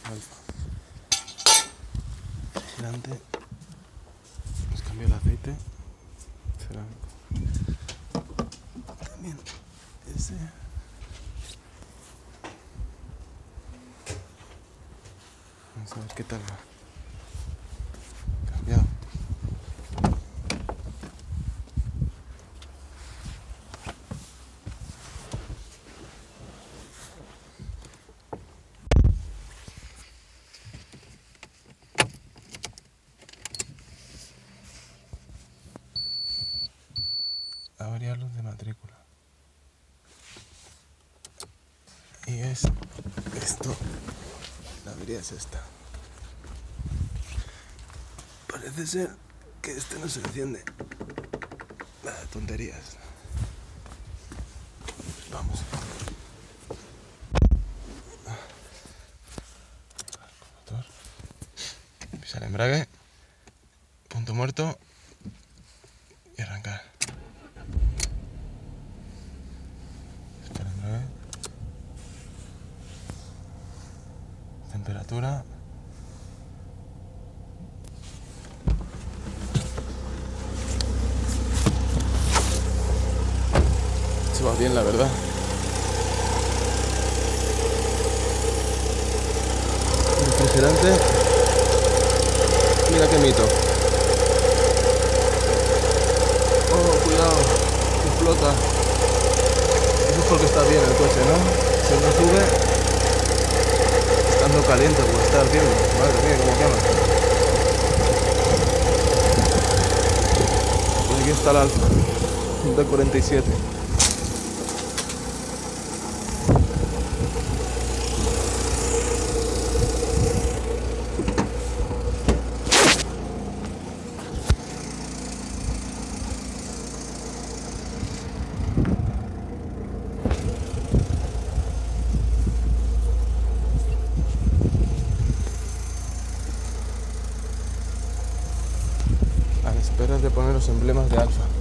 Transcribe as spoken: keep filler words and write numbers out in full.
Alfa. Refrigerante. Nos cambia el aceite. Cerámico. También ese. Vamos a ver qué tal va. Cambiado. Habría luz de matrícula. Y es esto. La avería es esta. Parece ser que este no se enciende. Nada, tonterías. Vamos. Motor. Pisar embrague. Punto muerto. Y arrancar. Espera embrague. Temperatura. Se va bien, la verdad. Refrigerante. Mira qué mito. Oh, cuidado, que explota. Eso es porque está bien el coche, ¿no? Si no sube, estando caliente, pues está ardiendo. Madre mía, cómo quema. Y aquí está el Alfa, D cuarenta y siete. A la espera de poner los emblemas de Alfa.